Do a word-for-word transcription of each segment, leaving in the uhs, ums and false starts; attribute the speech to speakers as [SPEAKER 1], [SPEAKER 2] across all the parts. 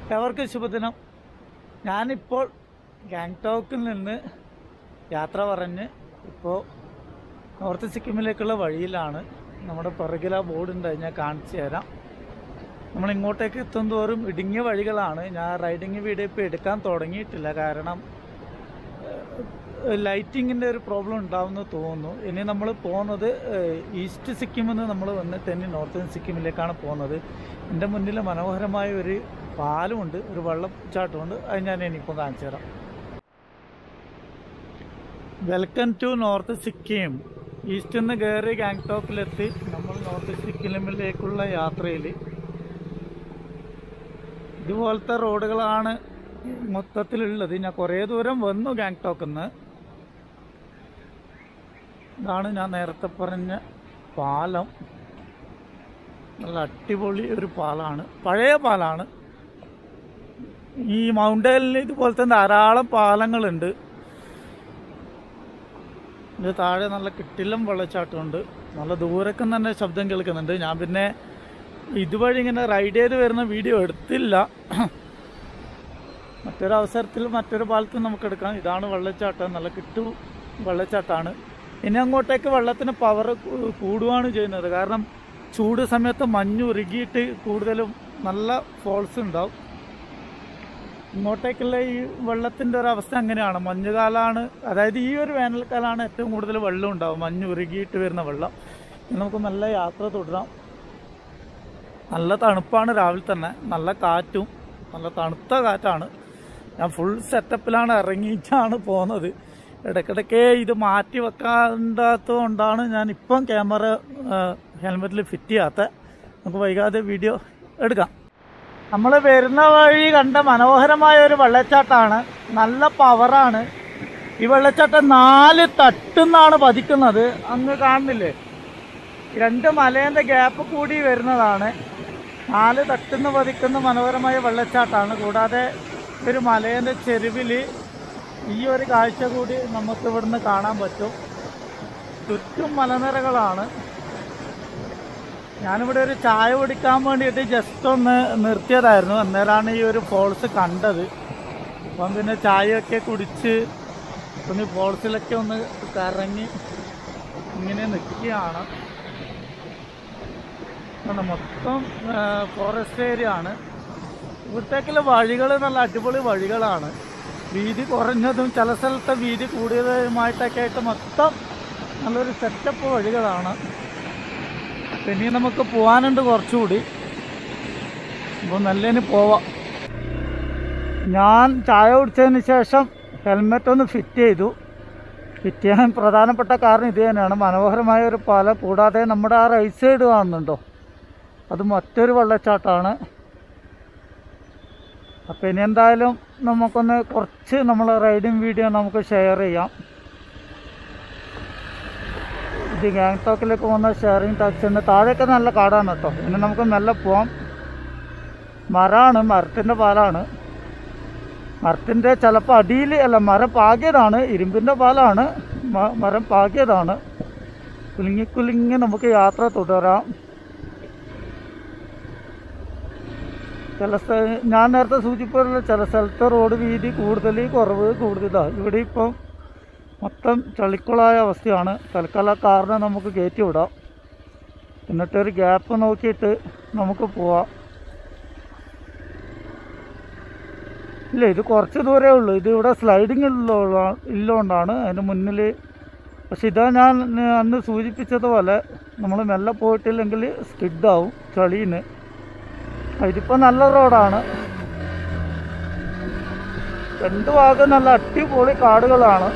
[SPEAKER 1] എവർക്കും ശുഭദിനം. ഞാനിപ്പോൾ ഗാങ്ടോക്കിൽ നിന്ന് യാത്ര പറഞ്ഞ് ഇപ്പോൾ നോർത്ത് സിക്കിമിലേക്കുള്ള വഴിയിലാണ്. നമ്മുടെ പിറകിൽ ആ ബോർഡുണ്ട്, ഞാൻ കാണിച്ചു തരാം. നമ്മൾ ഇങ്ങോട്ടേക്ക് എത്തുന്തോറും ഇടുങ്ങിയ വഴികളാണ്. ഞാൻ റൈഡിങ് വീഡിയോ ഇപ്പോൾ എടുക്കാൻ തുടങ്ങിയിട്ടില്ല, കാരണം ലൈറ്റിങ്ങിൻ്റെ ഒരു പ്രോബ്ലം ഉണ്ടാവുമെന്ന് തോന്നുന്നു. ഇനി നമ്മൾ പോകുന്നത് ഈസ്റ്റ് സിക്കിമിൽ നിന്ന് നമ്മൾ വന്നിട്ട് ഇനി നോർത്തേൺ സിക്കിമിലേക്കാണ് പോകുന്നത്. എൻ്റെ മുന്നിൽ മനോഹരമായ ഒരു പാലമുണ്ട്, ഒരു വെള്ളച്ചാട്ടമുണ്ട്. അത് ഞാൻ ഇനിയിപ്പോൾ കാണിച്ചു തരാം. Welcome to north Sikkim. ഈസ്റ്റിൽ നിന്ന് കയറി ഗാങ്ടോക്കിലെത്തി നമ്മൾ നോർത്ത് സിക്കിമിലേക്കുള്ള യാത്രയിൽ ഇതുപോലത്തെ റോഡുകളാണ് മൊത്തത്തിലുള്ളത്. ഞാൻ കുറേ ദൂരം വന്നു ഗാങ്ടോക്കിൽ നിന്ന്. ഇതാണ് ഞാൻ നേരത്തെ പറഞ്ഞ പാലം. നല്ല അടിപൊളി ഒരു പാലമാണ്, പഴയ പാലമാണ്. ഈ മൗണ്ടനിൽ ഇതുപോലത്തെ ധാരാളം പാലങ്ങളുണ്ട്. ഇത് താഴെ നല്ല കിട്ടിലും വെള്ളച്ചാട്ടമുണ്ട്. നല്ല ദൂരക്കം തന്നെ ശബ്ദം കേൾക്കുന്നുണ്ട്. ഞാൻ പിന്നെ ഇതുവഴി ഇങ്ങനെ റൈഡ് ചെയ്ത് വരുന്ന വീഡിയോ എടുത്തില്ല. മറ്റൊരു അവസരത്തിൽ മറ്റൊരു പാലത്തിൽ നമുക്ക് എടുക്കാം. ഇതാണ് വെള്ളച്ചാട്ടം, നല്ല കിട്ടു വെള്ളച്ചാട്ടമാണ്. ഇനി അങ്ങോട്ടേക്ക് വെള്ളത്തിന് പവർ കൂടുകയാണ് ചെയ്യുന്നത്, കാരണം ചൂട് സമയത്ത് മഞ്ഞുരുകിയിട്ട് കൂടുതലും നല്ല ഫോൾസ് ഉണ്ടാവും. ഇങ്ങോട്ടേക്കുള്ള ഈ വെള്ളത്തിൻ്റെ ഒരു അവസ്ഥ അങ്ങനെയാണ്. മഞ്ഞുകാലമാണ്, അതായത് ഈ ഒരു വേനൽക്കാലമാണ് ഏറ്റവും കൂടുതൽ വെള്ളം ഉണ്ടാവും, മഞ്ഞുരുകിയിട്ട് വരുന്ന വെള്ളം. നമുക്ക് നല്ല യാത്ര തുടരാം. നല്ല തണുപ്പാണ് രാവിലെ തന്നെ, നല്ല കാറ്റും, നല്ല തണുത്ത കാറ്റാണ്. ഞാൻ ഫുൾ സെറ്റപ്പിലാണ് ഇറങ്ങിയിട്ടാണ് പോകുന്നത്. ഇടയ്ക്കിടയ്ക്ക് ഇത് മാറ്റി വെക്കാത്തത് കൊണ്ടാണ് ഞാൻ ഇപ്പം ക്യാമറ ഹെൽമെറ്റിൽ ഫിറ്റ് ചെയ്യാത്ത. നമുക്ക് വൈകാതെ വീഡിയോ എടുക്കാം. നമ്മൾ വരുന്ന വഴി കണ്ട മനോഹരമായ ഒരു വെള്ളച്ചാട്ടമാണ്. നല്ല പവറാണ് ഈ വെള്ളച്ചാട്ടം. നാല് തട്ടുന്നാണ് പതിക്കുന്നത്. അങ്ങ് കാണുന്നില്ലേ, രണ്ട് മലേൻ്റെ ഗ്യാപ്പ് കൂടി വരുന്നതാണ്. നാല് തട്ടുന്ന് പതിക്കുന്ന മനോഹരമായ വെള്ളച്ചാട്ടമാണ്. കൂടാതെ ഒരു മലേൻ്റെ ചെരുവിൽ ഈ ഒരു കാഴ്ച കൂടി നമുക്ക് ഇവിടുന്ന് കാണാൻ പറ്റും. ചുറ്റും മലനിരകളാണ്. ഞാനിവിടെ ഒരു ചായ കുടിക്കാൻ വേണ്ടിയിട്ട് ജസ്റ്റ് ഒന്ന് നിർത്തിയതായിരുന്നു. അന്നേരമാണ് ഈ ഒരു ഫോൾസ് കണ്ടത്. അപ്പം പിന്നെ ചായയൊക്കെ കുടിച്ച് ഒന്ന് ഫോൾസിലൊക്കെ ഒന്ന് കറങ്ങി ഇങ്ങനെ നിൽക്കുകയാണ്. മൊത്തം ഫോറസ്റ്റ് ഏരിയ ആണ്. ഇവിടത്തേക്കുള്ള വഴികൾ നല്ല അടിപൊളി വഴികളാണ്. വീതി കുറഞ്ഞതും ചില സ്ഥലത്തെ വീതി കൂടിയതുമായിട്ടൊക്കെ ആയിട്ട് മൊത്തം നല്ലൊരു സെറ്റപ്പ് വഴികളാണ്. പിന്നെ നമുക്ക് പോകാനുണ്ട് കുറച്ചുകൂടി. അപ്പോൾ നല്ലതിന് പോവാം. ഞാൻ ചായ കുടിച്ചതിന് ശേഷം ഹെൽമെറ്റ് ഒന്ന് ഫിറ്റ് ചെയ്തു. ഫിറ്റ് ചെയ്യാൻ പ്രധാനപ്പെട്ട കാരണം ഇത് തന്നെയാണ്, മനോഹരമായ ഒരു പാലം. കൂടാതെ നമ്മുടെ ആ റൈറ്റ് സൈഡ് കാണുന്നുണ്ടോ, അത് മറ്റൊരു വെള്ളച്ചാട്ടമാണ്. അപ്പോൾ ഇനി എന്തായാലും നമുക്കൊന്ന് കുറച്ച് നമ്മളെ റൈഡിങ് വീഡിയോ നമുക്ക് ഷെയർ ചെയ്യാം. ഇത് ഗാങ്ടോക്കിലേക്ക് പോകുന്ന ഷെയറിങ് ടാക്സി ഉണ്ട്. താഴെയൊക്കെ നല്ല കാടാണ് കേട്ടോ. ഇനി നമുക്ക് മെല്ലെ പോവാം. മരമാണ്, മരത്തിൻ്റെ പാലാണ്. മരത്തിൻ്റെ ചിലപ്പോൾ അടിയിൽ അല്ല, മരം പാകിയതാണ്. ഇരുമ്പിൻ്റെ പാലാണ്, മരം പാകിയതാണ്. കുലുങ്ങി കുലുങ്ങി നമുക്ക് യാത്ര തുടരാം. ചില സ്ഥ ഞാൻ നേരത്തെ സൂചിപ്പിച്ചിട്ടുള്ള ചില സ്ഥലത്ത് റോഡ് വീതി കൂടുതൽ, കുറവ് കൂടുതലാണ്. ഇവിടെ ഇപ്പം മൊത്തം ചളിക്കുളായ അവസ്ഥയാണ്. തൽക്കാലം കാറിനെ നമുക്ക് കയറ്റി വിടാം. എന്നിട്ടൊരു ഗ്യാപ്പ് നോക്കിയിട്ട് നമുക്ക് പോവാം. ഇല്ല, ഇത് കുറച്ച് ദൂരമേ ഉള്ളൂ. ഇത് ഇവിടെ സ്ലൈഡിങ് ഉള്ള ഇല്ലോണ്ടാണ് അതിന് മുന്നിൽ. പക്ഷെ ഇതാ ഞാൻ അന്ന് സൂചിപ്പിച്ചതുപോലെ നമ്മൾ മെല്ലെ പോയിട്ടില്ലെങ്കിൽ സ്കിഡാവും ചളീന്. ഇതിപ്പോൾ നല്ല റോഡാണ്. രണ്ട് ഭാഗം നല്ല അടിപൊളി കാടുകളാണ്.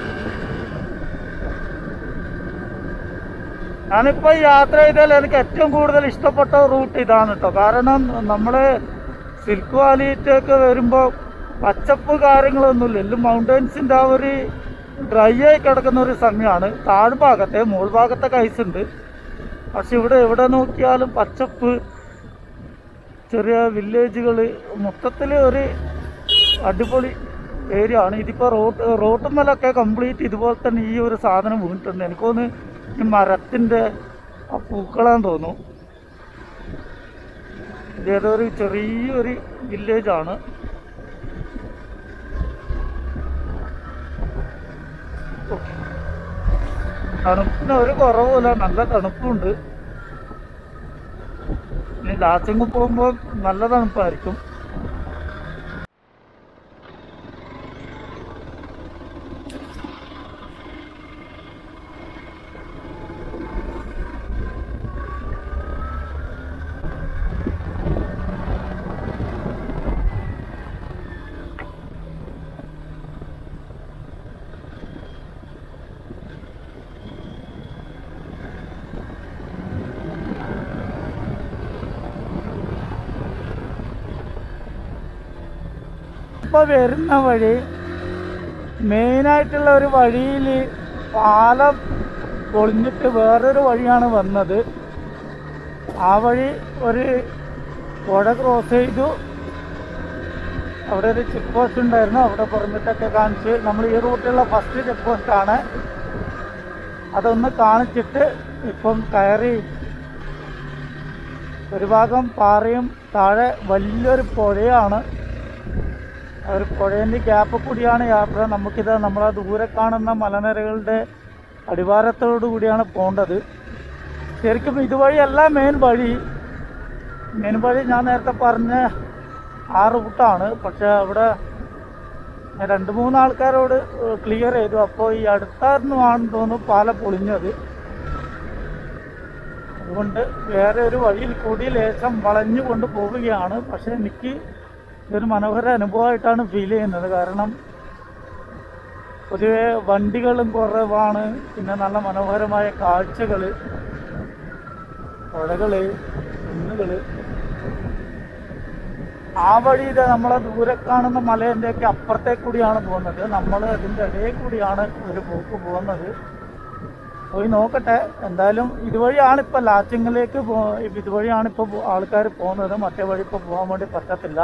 [SPEAKER 1] ഞാനിപ്പോൾ യാത്ര ചെയ്താൽ എനിക്ക് ഏറ്റവും കൂടുതൽ ഇഷ്ടപ്പെട്ട റൂട്ട് ഇതാണ് കേട്ടോ. കാരണം നമ്മൾ സിൽക്ക് വാലിയിട്ടൊക്കെ വരുമ്പോൾ പച്ചപ്പ് കാര്യങ്ങളൊന്നുമില്ല. എല്ലാം മൗണ്ടൻസിൻ്റെ ആ ഒരു ഡ്രൈ ആയി കിടക്കുന്ന ഒരു സമയമാണ്. താഴ്ഭാഗത്തെ മുകൾ ഭാഗത്തൊക്കെ ഐസുണ്ട്. പക്ഷെ ഇവിടെ എവിടെ നോക്കിയാലും പച്ചപ്പ്, ചെറിയ വില്ലേജുകൾ, മൊത്തത്തിൽ ഒരു അടിപൊളി ഏരിയ ആണ്. ഇതിപ്പോൾ റോഡ് റോട്ടുമ്മലൊക്കെ കംപ്ലീറ്റ് ഇതുപോലെ തന്നെ ഈ ഒരു സാധനം വീണിട്ടുണ്ട്. എനിക്കൊന്ന് ഈ മരത്തിൻ്റെ ആ പൂക്കളാന്ന് തോന്നുന്നു. ഇതേതൊരു ചെറിയൊരു വില്ലേജാണ്. തണുപ്പിന് ഒരു കുറവുമില്ല, നല്ല തണുപ്പുണ്ട്. ഇനി ലാച്ചിങ് പോകുമ്പോൾ നല്ല തണുപ്പായിരിക്കും. ഇപ്പോൾ വരുന്ന വഴി മെയിനായിട്ടുള്ള ഒരു വഴിയിൽ പാലം പൊളിഞ്ഞിട്ട് വേറൊരു വഴിയാണ് വന്നത്. ആ വഴി ഒരു പുഴ ക്രോസ് ചെയ്തു. അവിടെ ഒരു ചെക്ക് പോസ്റ്റ് ഉണ്ടായിരുന്നു, അവിടെ പെർമിറ്റൊക്കെ കാണിച്ച് നമ്മൾ ഈ റൂട്ടിലുള്ള ഫസ്റ്റ് ചെക്ക് പോസ്റ്റാണ്. അതൊന്ന് കാണിച്ചിട്ട് ഇപ്പം കയറി ഒരു ഭാഗം പാറയും താഴെ വലിയൊരു പുഴയാണ്. ഒരു പുഴേൻ്റെ ഗ്യാപ്പ് കൂടിയാണ് യാത്ര. നമുക്കിത് നമ്മളെ ദൂരെ കാണുന്ന മലനിരകളുടെ അടിവാരത്തോടു കൂടിയാണ് പോകേണ്ടത്. ശരിക്കും ഇതുവഴിയല്ല മെയിൻ വഴി. മെയിൻ വഴി ഞാൻ നേരത്തെ പറഞ്ഞ ആ റൂട്ടാണ്. പക്ഷെ അവിടെ രണ്ട് മൂന്ന് ആൾക്കാരോട് ക്ലിയർ ചെയ്തു. അപ്പോൾ ഈ അടുത്തായിരുന്നുമാണെന്ന് തോന്നുന്നു പാലം പൊളിഞ്ഞത്. അതുകൊണ്ട് വേറെ ഒരു വഴിയിൽ കൂടി ലേശം വളഞ്ഞു കൊണ്ട് പോവുകയാണ്. പക്ഷെ എനിക്ക് ഇതൊരു മനോഹര അനുഭവമായിട്ടാണ് ഫീൽ ചെയ്യുന്നത്. കാരണം പൊതുവെ വണ്ടികളും കുറവാണ്, പിന്നെ നല്ല മനോഹരമായ കാഴ്ചകൾ, പുഴകൾ, കുന്നുകൾ. ആ വഴി ഇത് നമ്മളെ ദൂരെ കാണുന്ന മലേൻ്റെയൊക്കെ അപ്പുറത്തേക്ക് കൂടിയാണ് പോകുന്നത്. നമ്മൾ അതിൻ്റെ ഇടയിൽ കൂടിയാണ് ഒരു പോക്ക് പോകുന്നത്. പോയി നോക്കട്ടെ. എന്തായാലും ഇതുവഴിയാണ് ഇപ്പോൾ ലാച്ചിങ്ങിലേക്ക് പോ ഇതുവഴിയാണ് ഇപ്പോൾ ആൾക്കാർ പോകുന്നത്. മറ്റേ വഴി ഇപ്പോൾ പോകാൻ വേണ്ടി പറ്റത്തില്ല.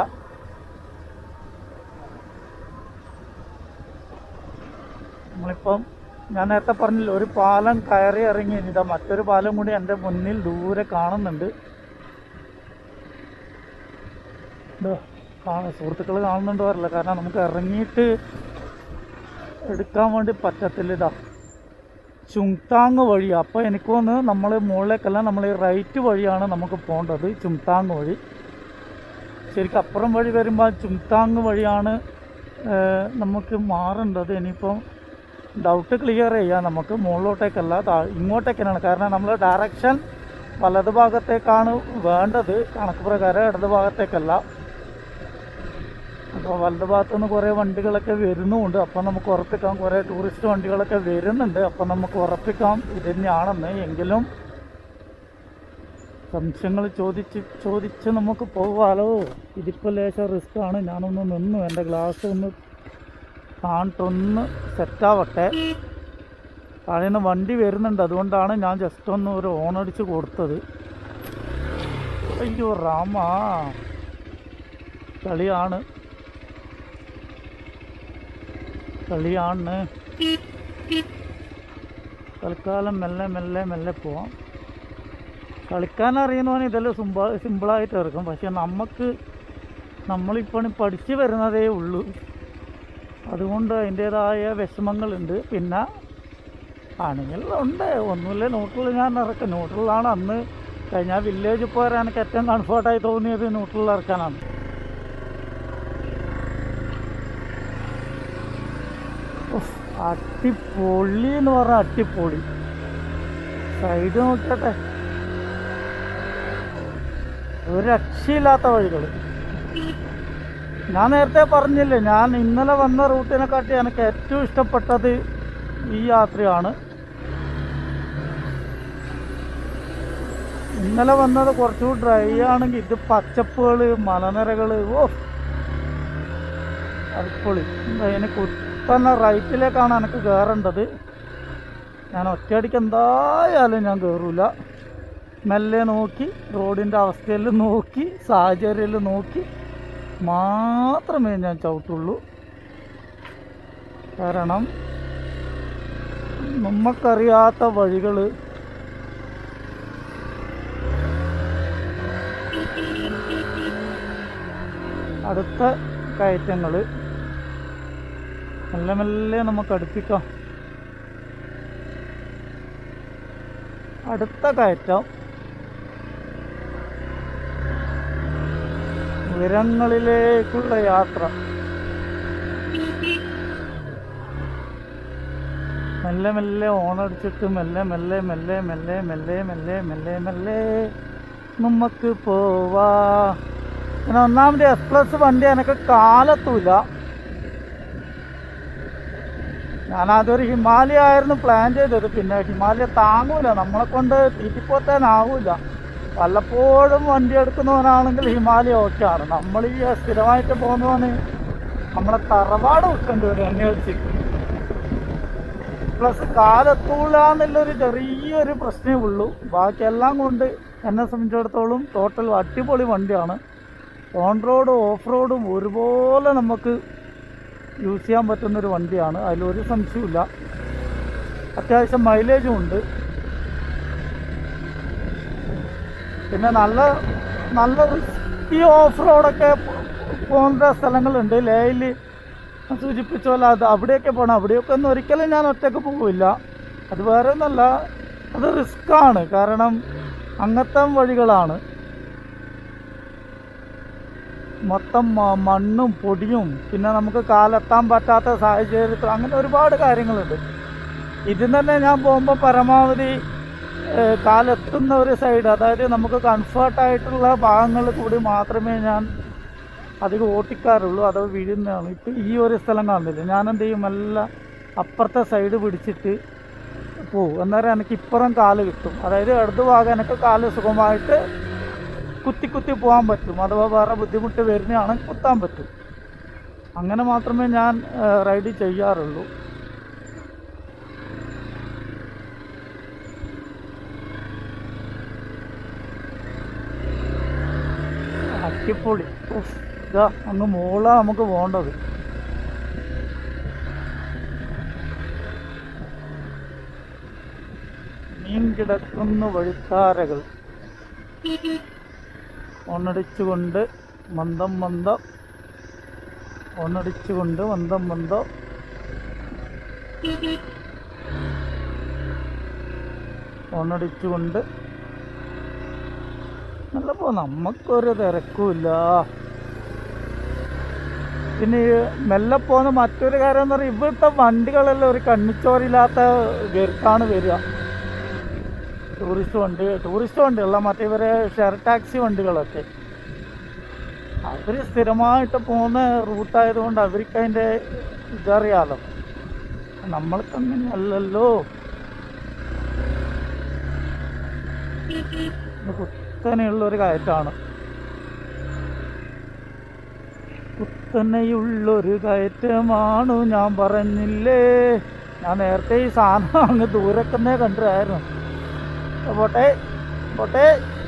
[SPEAKER 1] നമ്മളിപ്പം ഞാൻ നേരത്തെ പറഞ്ഞില്ല, ഒരു പാലം കയറി ഇറങ്ങി. ഇതാ മറ്റൊരു പാലം കൂടി എൻ്റെ മുന്നിൽ ദൂരെ കാണുന്നുണ്ട്. ഇതാ സുഹൃത്തുക്കൾ കാണുന്നുണ്ടോ അറിയില്ല, കാരണം നമുക്ക് ഇറങ്ങിയിട്ട് എടുക്കാൻ വേണ്ടി പറ്റത്തില്ല. ഇതാ ചുങ്താങ് വഴി. അപ്പോൾ എനിക്ക് തോന്നുന്നു നമ്മൾ മുകളിലേക്കല്ല, നമ്മൾ ഈ റൈറ്റ് വഴിയാണ് നമുക്ക് പോകേണ്ടത്, ചുങ്താങ് വഴി. ശരിക്കും അപ്പുറം വഴി വരുമ്പോൾ ചുങ്താങ് വഴിയാണ് നമുക്ക് മാറേണ്ടത്. ഇനിയിപ്പം ഡൗട്ട് ക്ലിയർ ചെയ്യാം. നമുക്ക് മുകളിലോട്ടേക്കല്ല, ഇങ്ങോട്ടേക്കാണ്. കാരണം നമ്മൾ ഡയറക്ഷൻ വലത് ഭാഗത്തേക്കാണ് വേണ്ടത് കണക്ക് പ്രകാരം, ഇടത് ഭാഗത്തേക്കല്ല. അപ്പോൾ വലത് ഭാഗത്തു നിന്ന് കുറേ വണ്ടികളൊക്കെ വരുന്നുമുണ്ട്. അപ്പം നമുക്ക് ഉറപ്പിക്കാം, കുറേ ടൂറിസ്റ്റ് വണ്ടികളൊക്കെ വരുന്നുണ്ട്. അപ്പം നമുക്ക് ഉറപ്പിക്കാം ഇത് തന്നെയാണെന്ന്. എങ്കിലും സംശയങ്ങൾ ചോദിച്ച് ചോദിച്ച് നമുക്ക് പോകാമല്ലോ. ഇതിപ്പോൾ ലേശം റിസ്ക്കാണ്. ഞാനൊന്ന് നിന്നു, എൻ്റെ ഗ്ലാസ് ഒന്ന് കാണിട്ടൊന്ന് സെറ്റാവട്ടെ. താഴെ നിന്ന് വണ്ടി വരുന്നുണ്ട്, അതുകൊണ്ടാണ് ഞാൻ ജസ്റ്റ് ഒന്ന് ഒരു ഓണടിച്ച് കൊടുത്തത്. അയ്യോ റാമ, കളിയാണ് കളിയാണ് തൽക്കാലം മെല്ലെ മെല്ലെ മെല്ലെ പോവാം. കളിക്കാൻ അറിയുന്നവന് ഇതെല്ലാം സിമ്പിൾ സിമ്പിളായിട്ട് ഇറക്കും. പക്ഷെ നമുക്ക് നമ്മളിപ്പോൾ പഠിച്ചു വരുന്നതേ ഉള്ളൂ. അതുകൊണ്ട് അതിൻ്റേതായ വിഷമങ്ങളുണ്ട്. പിന്നെ ആണെങ്കിൽ ഉണ്ട്, ഒന്നുമില്ല ന്യൂട്രൽ ഞാൻ ഇറക്കും. ന്യൂട്രലാണ് അന്ന് കഴിഞ്ഞ വില്ലേജ് പോരാൻ എനിക്ക് ഏറ്റവും കംഫർട്ടായി തോന്നിയത് ന്യൂട്രൽ ഇറക്കാനാണ്. അടിപൊളി എന്ന് പറഞ്ഞാൽ അടിപൊളി. സൈഡ് നോക്കട്ടെ, ഒരു രക്ഷയില്ലാത്ത വഴികൾ. ഞാൻ നേരത്തെ പറഞ്ഞില്ലേ, ഞാൻ ഇന്നലെ വന്ന റൂട്ടിനെക്കാട്ടി എനിക്ക് ഏറ്റവും ഇഷ്ടപ്പെട്ടത് ഈ യാത്രയാണ്. ഇന്നലെ വന്നത് കുറച്ചുകൂടി ഡ്രൈ ആണെങ്കിൽ ഇത് പച്ചപ്പുകൾ, മലനിരകൾ, ഓ അടിപൊളി. അതിന് കുത്തന്നെ റൈറ്റിലേക്കാണ് എനിക്ക് കയറേണ്ടത്. ഞാൻ ഒറ്റയടിക്ക് എന്തായാലും ഞാൻ കയറില്ല. മെല്ലെ നോക്കി, റോഡിൻ്റെ അവസ്ഥയിൽ നോക്കി, സാഹചര്യത്തിൽ നോക്കി മാത്രമേ ഞാൻ ചവിട്ടുള്ളൂ. കാരണം നമുക്കറിയാത്ത വഴികൾ അടുത്ത കയറ്റങ്ങൾ മെല്ലെ മെല്ലെ നമുക്ക് അടുപ്പിക്കാം. അടുത്ത കയറ്റം ഉയരങ്ങളിലേക്കുള്ള യാത്ര. മെല്ലെ മെല്ലെ ഓണടിച്ചിട്ട് മെല്ലെ മെല്ലെ മെല്ലെ മെല്ലെ മെല്ലെ മെല്ലെ മെല്ലെ മെല്ലെ നമുക്ക് പോവാ. പിന്നെ ഒന്നാമത് എസ് പ്ലസ് വണ്ടി എനിക്ക് കാലത്തൂല. ഞാനതൊരു ഹിമാലയ ആയിരുന്നു പ്ലാൻ ചെയ്തത്. പിന്നെ ഹിമാലയ താങ്ങൂല, നമ്മളെ കൊണ്ട് തീറ്റിപ്പോത്താനാവൂല. വല്ലപ്പോഴും വണ്ടി എടുക്കുന്നവനാണെങ്കിൽ ഹിമാലയ ഓക്കെയാണ്. നമ്മൾ ഈ സ്ഥിരമായിട്ട് പോകുന്നവന് നമ്മളെ തറവാട് വിൽക്കേണ്ടി വരും അന്വേഷിച്ച്. പ്ലസ് കാലെത്തൂല എന്നുള്ളൊരു ചെറിയൊരു പ്രശ്നമേ ഉള്ളൂ. ബാക്കിയെല്ലാം കൊണ്ട് എന്നെ സംബന്ധിച്ചിടത്തോളം ടോട്ടൽ അടിപൊളി വണ്ടിയാണ്. ഓൺ റോഡും ഓഫ് റോഡും ഒരുപോലെ നമുക്ക് യൂസ് ചെയ്യാൻ പറ്റുന്നൊരു വണ്ടിയാണ്, അതിലൊരു സംശയമില്ല. അത്യാവശ്യം മൈലേജും ഉണ്ട്. പിന്നെ നല്ല നല്ല റിസ്കി ഓഫ് റോഡൊക്കെ പോകുന്ന സ്ഥലങ്ങളുണ്ട്. ലേയിൽ സൂചിപ്പിച്ച പോലെ അത് അവിടെയൊക്കെ പോകണം. അവിടെയൊക്കെ ഒന്നും ഒരിക്കലും ഞാൻ ഒറ്റയ്ക്ക് പോവില്ല. അത് വേറെ ഒന്നല്ല, അത് റിസ്ക്കാണ്. കാരണം അങ്ങനത്തെ വഴികളാണ്, മൊത്തം മണ്ണും പൊടിയും, പിന്നെ നമുക്ക് കാലെത്താൻ പറ്റാത്ത സാഹചര്യത്തിൽ അങ്ങനെ ഒരുപാട് കാര്യങ്ങളുണ്ട്. ഇതിൽ തന്നെ ഞാൻ പോകുമ്പോൾ പരമാവധി കാലെത്തുന്ന ഒരു സൈഡ്, അതായത് നമുക്ക് കംഫർട്ടായിട്ടുള്ള ഭാഗങ്ങളിൽ കൂടി മാത്രമേ ഞാൻ അധികം ഓട്ടിക്കാറുള്ളൂ. അത് വീഴുന്നതാണ്. ഇപ്പം ഈ ഒരു സ്ഥലം കാണുന്നില്ല, ഞാൻ എന്ത് ചെയ്യും, എല്ലാം അപ്പുറത്തെ സൈഡ് പിടിച്ചിട്ട് പോവും. അന്നേരം എനിക്ക് ഇപ്പുറം കാല് കിട്ടും. അതായത് ഇടതു ഭാഗം എനിക്ക് കാല് സുഖമായിട്ട് കുത്തി കുത്തി പോകാൻ പറ്റും. അഥവാ വേറെ ബുദ്ധിമുട്ട് വരുന്നതാണെങ്കിൽ കുത്താൻ പറ്റും. അങ്ങനെ മാത്രമേ ഞാൻ റൈഡ് ചെയ്യാറുള്ളൂ. അടിപൊളി. ഇതാ അങ്ങ് മോളാ നമുക്ക് പോകേണ്ടത്. മീൻ കിടക്കുന്ന വഴിത്താരകൾ ഒന്നടിച്ചുകൊണ്ട് മന്ദം മന്ദം, ഒന്നടിച്ചുകൊണ്ട് മന്ദം മന്ദം. ഒന്നടിച്ചുകൊണ്ട് നല്ല പോ, നമുക്കൊരു തിരക്കുമില്ല. പിന്നെ മെല്ലെ പോകുന്ന മറ്റൊരു കാര്യം എന്ന് പറഞ്ഞാൽ ഇവിടുത്തെ വണ്ടികളെല്ലാം ഒരു കണ്ണിച്ചോരില്ലാത്ത ഗർക്കാണ് വരിക. ടൂറിസ്റ്റ് വണ്ടി ടൂറിസ്റ്റ് വണ്ടികളല്ല, മറ്റേ ഇവരെ ഷെയർ ടാക്സി വണ്ടികളൊക്കെ അവർ സ്ഥിരമായിട്ട് പോകുന്ന റൂട്ടായതുകൊണ്ട് അവർക്ക് അതിൻ്റെ ഇതറിയാലോ. നമ്മൾക്ക് അങ്ങനെയല്ലല്ലോ. കുത്തനെയുള്ളൊരു കയറ്റാണ്, കുത്തനെയുള്ളൊരു കയറ്റമാണു ഞാൻ പറഞ്ഞില്ലേ. ഞാൻ നേരത്തെ ഈ സാധനം അങ്ങ് ദൂരക്കുന്നേ കണ്ടായിരുന്നു. പോട്ടെ പോട്ടെ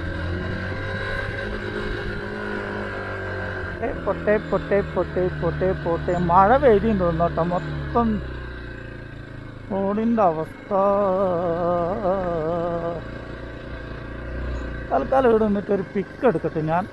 [SPEAKER 1] പൊട്ടെ പൊട്ടെ പൊട്ടെ പൊട്ടെ പൊട്ടെ. മഴ പെയ്യും തോന്നോട്ടോ. മൊത്തം റോഡിൻ്റെ അവസ്ഥ. തൽക്കാലം ഇവിടെ നിന്നിട്ട് ഒരു പിക്ക് എടുക്കട്ടെ ഞാൻ.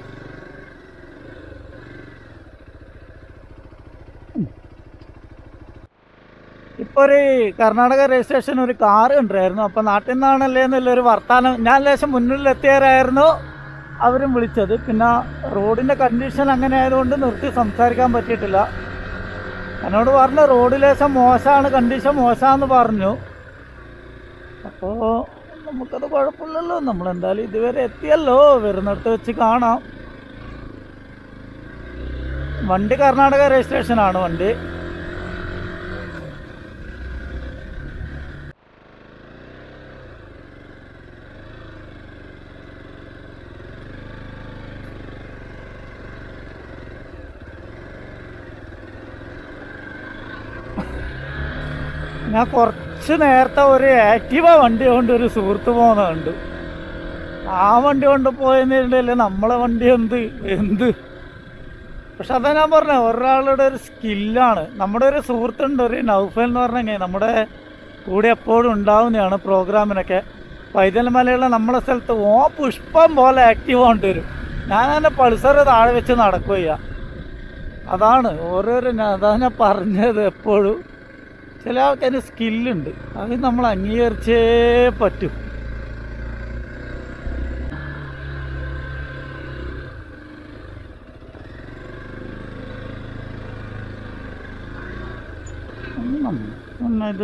[SPEAKER 1] ഇപ്പോൾ ഒരു കർണാടക രജിസ്ട്രേഷൻ ഒരു കാറ് ഉണ്ടായിരുന്നു. അപ്പോൾ നാട്ടിൽ നിന്നാണല്ലേ എന്നുള്ളൊരു വർത്താനം. ഞാൻ ലേശം മുന്നിലെത്തിയവരായിരുന്നു അവരും വിളിച്ചത്. പിന്നെ റോഡിൻ്റെ കണ്ടീഷൻ അങ്ങനെ ആയതുകൊണ്ട് നിർത്തി സംസാരിക്കാൻ പറ്റിയിട്ടില്ല. എന്നോട് പറഞ്ഞു റോഡ് ലേശം മോശമാണ്, കണ്ടീഷൻ മോശമാണെന്ന് പറഞ്ഞു. അപ്പോൾ നമുക്കത് കുഴപ്പമില്ലല്ലോ, നമ്മളെന്തായാലും ഇതുവരെ എത്തിയല്ലോ, വരുന്നിടത്ത് വെച്ച് കാണാം. വണ്ടി കർണാടക രജിസ്ട്രേഷനാണ് വണ്ടി. ഞാൻ കുറച്ച് നേരത്തെ ഒരു ആക്റ്റീവ വണ്ടി കൊണ്ട് ഒരു സുഹൃത്ത് പോകുന്നുണ്ട്. ആ വണ്ടി കൊണ്ട് പോയെന്നില്ലേ നമ്മളെ വണ്ടി എന്ത് എന്ത് പക്ഷെ അതാ ഞാൻ പറഞ്ഞ ഒരാളുടെ ഒരു സ്കില്ലാണ്. നമ്മുടെ ഒരു സുഹൃത്തുണ്ട്, ഒരു നൗഫൽ എന്ന് പറഞ്ഞെങ്കിൽ നമ്മുടെ കൂടെ എപ്പോഴും ഉണ്ടാവുന്നതാണ് പ്രോഗ്രാമിനൊക്കെ. പൈതൽമലയുള്ള നമ്മളെ സ്ഥലത്ത് ഓ പുഷ്പം പോലെ ആക്റ്റീവ് കൊണ്ടുവരും. ഞാൻ എൻ്റെ പൾസർ താഴെ വെച്ച് നടക്കുകയാണ്. അതാണ് ഓരോരോ അതാ ഞാൻ പറഞ്ഞത്. എപ്പോഴും ചില ആൾക്കാര് സ്കില്ലുണ്ട്, അത് നമ്മൾ അംഗീകരിച്ചേ പറ്റൂ. ഇത്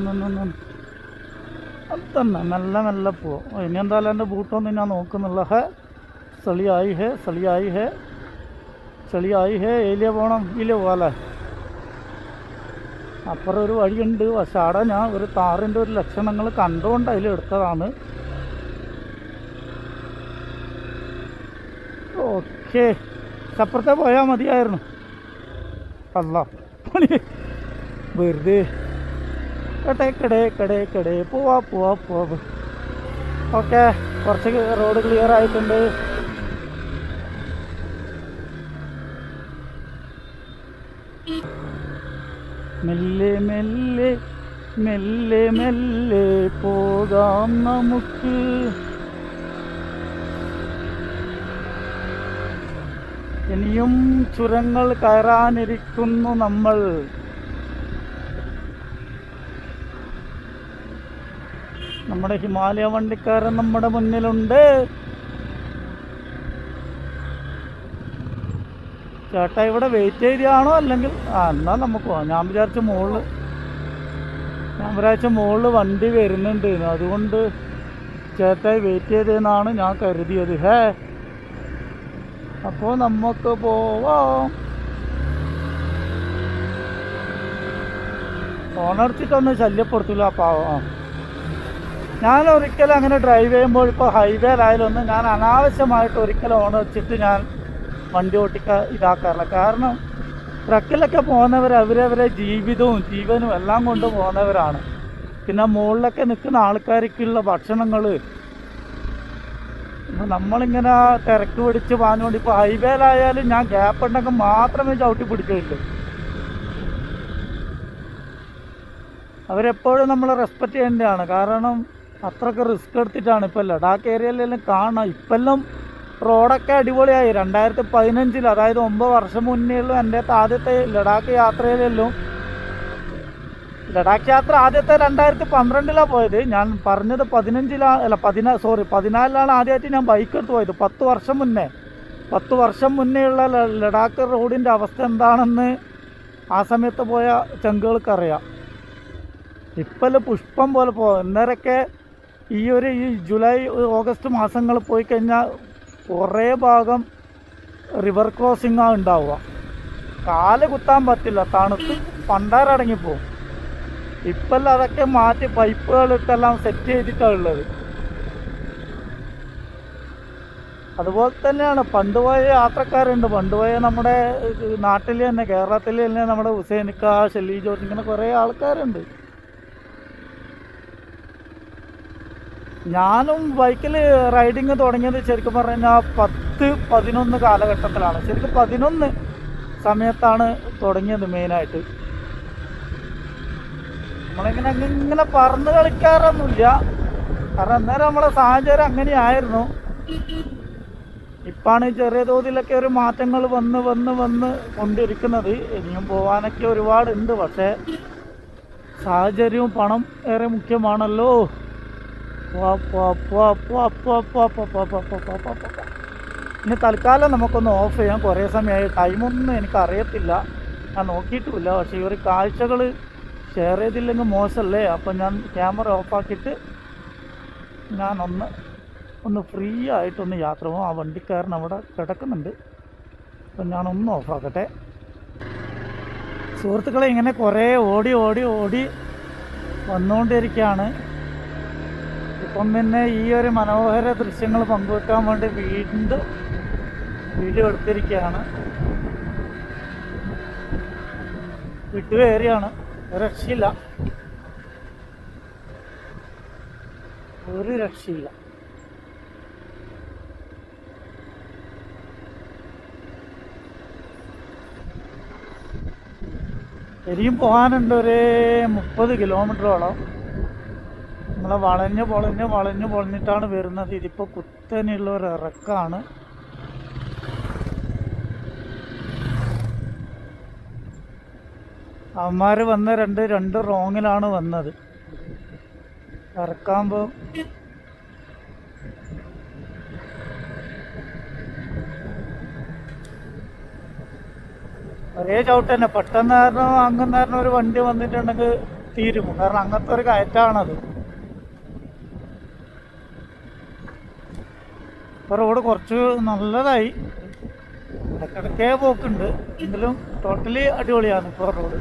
[SPEAKER 1] അത് തന്നെ മെല്ലെ മെല്ലെ പോവും. ഇനി എന്തായാലും എൻ്റെ ബൂട്ടൊന്നും ഞാൻ നോക്കുന്നില്ല. ഹേ ചളിയായി ഹേ ചളിയായി ഹേ ചളിയായി ഹേ ഏലിയ പോകണം, ഇല്ല പോകാല്ലേ. അപ്പുറം ഒരു വഴിയുണ്ട്, പക്ഷെ അവിടെ ഞാൻ ഒരു താറിൻ്റെ ഒരു ലക്ഷണങ്ങൾ കണ്ടുകൊണ്ട് അതിലെടുത്തതാണ്. ഓക്കെ, അപ്പുറത്തെ പോയാൽ മതിയായിരുന്നു. അല്ല പണി വെറുതെ കടേ കടേ കടേ കടേ പോവാ പോവാ പോവാ. ഓക്കെ, കുറച്ച് റോഡ് ക്ലിയർ ആയിട്ടുണ്ട്. മെല്ലെ മെല്ലെ മെല്ലെ മെല്ലെ പോകാം നമുക്ക്. ഇനിയും ചുരങ്ങൾ കയറാനിരിക്കുന്നു നമ്മൾ. നമ്മുടെ ഹിമാലയ വണ്ടിക്കാരൻ നമ്മുടെ മുന്നിലുണ്ട്. ചേട്ടാ ഇവിടെ വെയിറ്റ് ചെയ്താണോ അല്ലെങ്കിൽ ആ എന്നാൽ നമുക്ക് പോവാം. ഞാൻ വിചാരിച്ച മുകളിൽ ഞാൻ വിചാരിച്ച മുകളിൽ വണ്ടി വരുന്നുണ്ട്, അതുകൊണ്ട് ചേട്ടായി വെയിറ്റ് ചെയ്തതെന്നാണ് ഞാൻ കരുതിയത്. ഹേ, അപ്പോൾ നമുക്ക് പോവാം. ഫോണടിച്ചിട്ടൊന്നും ശല്യപ്പെടുത്തില്ല പാവം. ഞാൻ ഒരിക്കലും അങ്ങനെ ഡ്രൈവ് ചെയ്യുമ്പോൾ ഇപ്പോൾ ഹൈവേയിലായാലൊന്നും ഞാൻ അനാവശ്യമായിട്ട് ഒരിക്കലും ഓൺ വെച്ചിട്ട് ഞാൻ വണ്ടി ഓട്ടിക്കാൻ ഇതാക്കാറില്ല. കാരണം ട്രക്കിലൊക്കെ പോകുന്നവർ അവരവരെ ജീവിതവും ജീവനും എല്ലാം കൊണ്ട് പോകുന്നവരാണ്. പിന്നെ മുകളിലൊക്കെ നിൽക്കുന്ന ആൾക്കാർക്കുള്ള ഭക്ഷണങ്ങൾ നമ്മളിങ്ങനെ തിരക്ക് പിടിച്ച് പാഞ്ഞുകൊണ്ട് ഇപ്പോൾ ഹൈവേയിലായാലും ഞാൻ ഗ്യാപ്പ് ഉണ്ടെങ്കിൽ മാത്രമേ ചവിട്ടി പിടിക്കുള്ളൂ. അവരെപ്പോഴും നമ്മൾ റെസ്പെക്റ്റ് ചെയ്യേണ്ടതാണ്. കാരണം അത്രയ്ക്ക് റിസ്ക് എടുത്തിട്ടാണ് ഇപ്പോൾ ലഡാക്ക് ഏരിയയിലെല്ലാം കാണാം. ഇപ്പെല്ലാം റോഡൊക്കെ അടിപൊളിയായി. രണ്ടായിരത്തി പതിനഞ്ചിൽ അതായത് ഒമ്പത് വർഷം മുന്നേയുള്ളൂ എൻ്റെ ആദ്യത്തെ ലഡാക്ക് യാത്രയിലെല്ലാം. ലഡാക്ക് യാത്ര ആദ്യത്തെ രണ്ടായിരത്തി പന്ത്രണ്ടിലാണ് പോയത്. ഞാൻ പറഞ്ഞത് പതിനഞ്ചിലാണ് അല്ല പതിനാ സോറി പതിനാലിലാണ് ആദ്യമായിട്ട് ഞാൻ ബൈക്ക് എടുത്ത് പോയത്. പത്ത് വർഷം മുന്നേ പത്ത് വർഷം മുന്നേയുള്ള ലഡാക്ക് റോഡിൻ്റെ അവസ്ഥ എന്താണെന്ന് ആ സമയത്ത് പോയ ചങ്കുകൾക്കറിയാം. ഇപ്പം പുഷ്പം പോലെ പോകും. അന്നേരമൊക്കെ ഈ ഒരു ഈ ജൂലൈ ഓഗസ്റ്റ് മാസങ്ങൾ പോയി കഴിഞ്ഞാൽ കുറേ ഭാഗം റിവർ ക്രോസിങ്ങാണ് ഉണ്ടാവുക. കാല് കുത്താൻ പറ്റില്ല, തണുത്ത് പണ്ടാരടങ്ങിപ്പോവും. ഇപ്പം അതൊക്കെ മാറ്റി പൈപ്പുകളിട്ടെല്ലാം സെറ്റ് ചെയ്തിട്ടാണ് ഉള്ളത്. അതുപോലെ തന്നെയാണ് പണ്ട് പോയ യാത്രക്കാരുണ്ട്. പണ്ട് പോയ നമ്മുടെ നാട്ടിൽ തന്നെ കേരളത്തിൽ തന്നെ നമ്മുടെ ഹുസൈനിക്ക, ഷെല്ലി ജോർജ്, ഇങ്ങനെ കുറേ ആൾക്കാരുണ്ട്. ഞാനും ബൈക്കിൽ റൈഡിങ് തുടങ്ങിയത് ശരിക്കും പറഞ്ഞാൽ പത്ത് പതിനൊന്ന് കാലഘട്ടത്തിലാണ്. ശരിക്കും പതിനൊന്ന് സമയത്താണ് തുടങ്ങിയത് മെയിനായിട്ട്. നമ്മളിങ്ങനെ ഇങ്ങനെ പറന്ന് കളിക്കാറൊന്നുമില്ല, കാരണം അന്നേരം നമ്മളെ സാഹചര്യം അങ്ങനെയായിരുന്നു. ഇപ്പാണ് ചെറിയ തോതിലൊക്കെ ഒരു മാറ്റങ്ങൾ വന്ന് വന്ന് വന്ന് കൊണ്ടിരിക്കുന്നത്. ഇനിയും പോകാനൊക്കെ ഒരുപാടുണ്ട്, പക്ഷേ സാഹചര്യവും പണം ഏറെ മുഖ്യമാണല്ലോ. ഇനി തൽക്കാലം നമുക്കൊന്ന് ഓഫ് ചെയ്യാം. കുറേ സമയമായി, ടൈമൊന്നും എനിക്കറിയത്തില്ല, ഞാൻ നോക്കിയിട്ടുമില്ല. പക്ഷേ ഈ ഒരു കാഴ്ചകൾ ഷെയർ ചെയ്തില്ലെങ്കിൽ മോശമല്ലേ. അപ്പം ഞാൻ ക്യാമറ ഓഫാക്കിയിട്ട് ഞാനൊന്ന് ഒന്ന് ഫ്രീ ആയിട്ടൊന്ന് യാത്ര പോകും. ആ വണ്ടിക്കാരൻ അവിടെ കിടക്കുന്നുണ്ട്, അപ്പം ഞാനൊന്ന് ഓഫാക്കട്ടെ. സുഹൃത്തുക്കളെ, ഇങ്ങനെ കുറേ ഓടി ഓടി ഓടി വന്നുകൊണ്ടിരിക്കുകയാണ്. ഇപ്പം പിന്നെ ഈ ഒരു മനോഹര ദൃശ്യങ്ങൾ പങ്കുവെക്കാൻ വേണ്ടി വീണ്ടും വീഡിയോ എടുത്തിരിക്കുകയാണ്. വിട്ടുകയറിയാണ്, രക്ഷയില്ല, ഒരു രക്ഷയില്ല. ഇനിയും പോകാനുണ്ട് ഒരു മുപ്പത് കിലോമീറ്ററോളം. നമ്മളെ വളഞ്ഞ് പൊളഞ്ഞ് വളഞ്ഞ് പൊളഞ്ഞിട്ടാണ് വരുന്നത്. ഇതിപ്പോൾ കുത്തനെയുള്ള ഒരു ഇറക്കാണ്. അവന്മാർ വന്ന രണ്ട് രണ്ട് റോങ്ങിലാണ് വന്നത്. ഇറക്കാകുമ്പോൾ ഒരേ ചവിട്ട് തന്നെ. പെട്ടെന്ന് കാരണം അങ്ങനെ കാരണം ഒരു വണ്ടി വന്നിട്ടുണ്ടെങ്കിൽ തീരും. കാരണം അങ്ങനത്തെ ഒരു കയറ്റാണത്. ഇപ്പോൾ റോഡ് കുറച്ച് നല്ലതായി, ഇടയ്ക്കിടയ്ക്കേ പോക്കുണ്ട്, എങ്കിലും ടോട്ടലി അടിപൊളിയാണ് ഇപ്പോൾ റോഡ്.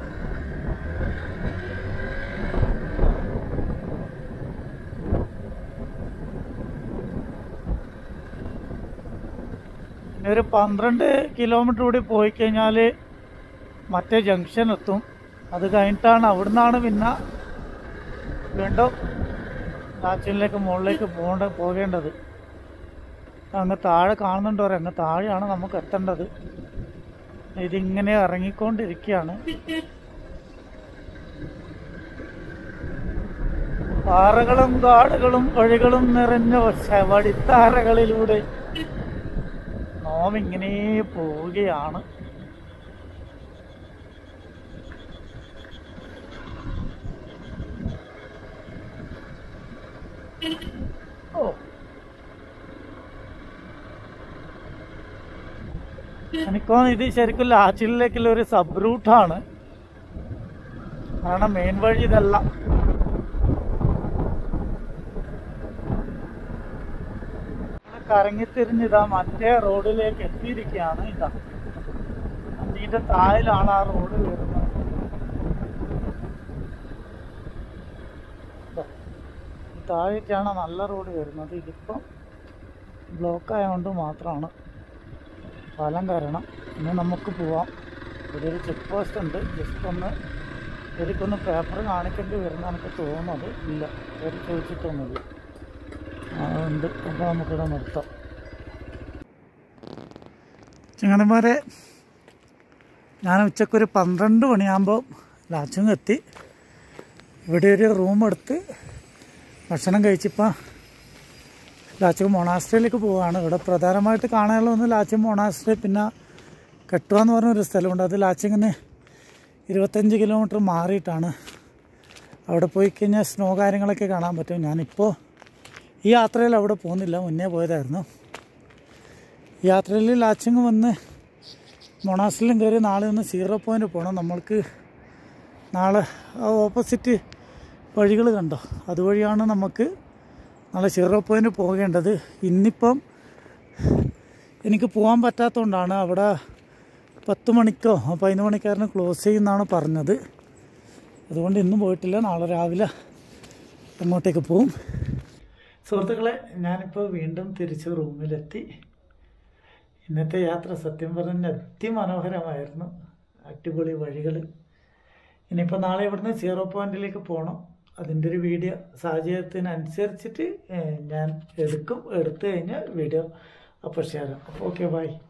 [SPEAKER 1] ഇനി ഒരു പന്ത്രണ്ട് കിലോമീറ്റർ കൂടി പോയി കഴിഞ്ഞാൽ മറ്റേ ജംഗ്ഷൻ എത്തും. അത് കഴിഞ്ഞിട്ടാണ് അവിടെ നിന്നാണ് പിന്നെ വീണ്ടും ലാച്ചിനിലേക്ക് മുകളിലേക്ക് പോകേണ്ട പോകേണ്ടത്. അങ്ങ് താഴെ കാണുന്നുണ്ടോ? അങ്ങ് താഴെയാണ് നമുക്ക് എത്തേണ്ടത്. ഇതിങ്ങനെ ഇറങ്ങിക്കൊണ്ടിരിക്കുകയാണ്. പാറകളും കാടുകളും വഴികളും നിറഞ്ഞ വടിത്താരകളിലൂടെ നാം ഇങ്ങനെ പോവുകയാണ്. ഓ എനിക്കോ ഇത് ശരിക്കും ലാച്ചിലേക്കുള്ള ഒരു സബ് റൂട്ടാണ്. കാരണം മെയിൻ വഴി ഇതല്ല. കറങ്ങിത്തിരിഞ്ഞിതാ മറ്റേ റോഡിലേക്ക് എത്തിയിരിക്കുകയാണ്. ഇതാ ഇതിന്റെ താഴിലാണ് ആ റോഡ് വരുന്നത്. താഴേക്കാണ് നല്ല റോഡ് വരുന്നത്. ഇതിപ്പം ബ്ലോക്ക് ആയതുകൊണ്ട് മാത്രമാണ് പാലം കാരണം. ഇനി നമുക്ക് പോവാം. ഇവിടെ ഒരു ചെക്ക് പോസ്റ്റ് ഉണ്ട്. ജസ്റ്റ് ഒന്ന് എനിക്കൊന്ന് പേപ്പർ കാണിക്കേണ്ടി വരുന്ന എനിക്ക് തോന്നുന്നത്. ഇല്ല, പേര് ചോദിച്ചിട്ടൊന്നുമില്ല. അതുണ്ട്. അപ്പോൾ നമുക്കിവിടെ നിർത്താം. ചങ്ങന്മാരെ, ഞാൻ ഉച്ചക്കൊരു പന്ത്രണ്ട് മണിയാകുമ്പോൾ ലാച്ചിങ് എത്തി. ഇവിടെ ഒരു റൂം എടുത്ത് ഭക്ഷണം കഴിച്ചിപ്പോൾ ലാച്ചിങ് മൊണാസ്ട്രിയിലേക്ക് പോവുകയാണ്. ഇവിടെ പ്രധാനമായിട്ട് കാണാനുള്ള ഒന്ന് ലാച്ചിങ് മൊണാസ്ട്രി, പിന്നെ കെട്ടുക എന്ന് പറഞ്ഞൊരു സ്ഥലമുണ്ട്. അത് ലാച്ചിങ്ങിന് ഇരുപത്തഞ്ച് കിലോമീറ്റർ മാറിയിട്ടാണ്. അവിടെ പോയി കഴിഞ്ഞാൽ സ്നോ കാര്യങ്ങളൊക്കെ കാണാൻ പറ്റും. ഞാനിപ്പോൾ ഈ യാത്രയിൽ അവിടെ പോകുന്നില്ല, മുന്നേ പോയതായിരുന്നു. ഈ യാത്രയിൽ ലാച്ചിങ് വന്ന് മൊണാസ്ട്രിയിലും കയറി നാളെ ഒന്ന് സീറോ പോയിൻ്റ് പോകണം. നമ്മൾക്ക് നാളെ ആ ഓപ്പോസിറ്റ് വഴികൾ കണ്ടോ, അതുവഴിയാണ് നമുക്ക് നാളെ സീറോ പോയിൻ്റ് പോകേണ്ടത്. ഇന്നിപ്പം എനിക്ക് പോകാൻ പറ്റാത്തതുകൊണ്ടാണ്. അവിടെ പത്ത് മണിക്കോ പതിനൊന്ന് മണിക്കാരന് ക്ലോസ് ചെയ്യുമെന്നാണ് പറഞ്ഞത്. അതുകൊണ്ട് ഇന്നും പോയിട്ടില്ല. നാളെ രാവിലെ അങ്ങോട്ടേക്ക് പോവും. സുഹൃത്തുക്കളെ, ഞാനിപ്പോൾ വീണ്ടും തിരിച്ച് റൂമിലെത്തി. ഇന്നത്തെ യാത്ര സത്യം പറഞ്ഞാൽ അതിമനോഹരമായിരുന്നു. അടിപൊളി വഴികൾ. ഇനിയിപ്പോൾ നാളെ ഇവിടുന്ന് സീറോ പോയിന്റിലേക്ക് പോകണം. അതിൻ്റെ ഒരു വീഡിയോ സാഹചര്യത്തിനനുസരിച്ചിട്ട് ഞാൻ എടുക്കും. എടുത്തു കഴിഞ്ഞാൽ വീഡിയോ അപ്പോൾ ഷെയർ ചെയ്യാം. അപ്പോൾ ഓക്കെ, ബൈ.